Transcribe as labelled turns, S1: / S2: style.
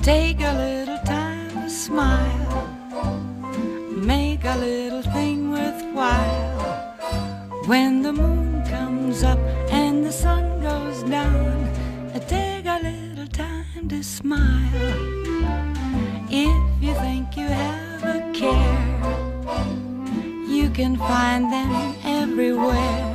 S1: Take a little time to smile, make a little thing worthwhile. When the moon comes up and the sun goes down, take a little time to smile. If you think you have a care, you can find them everywhere.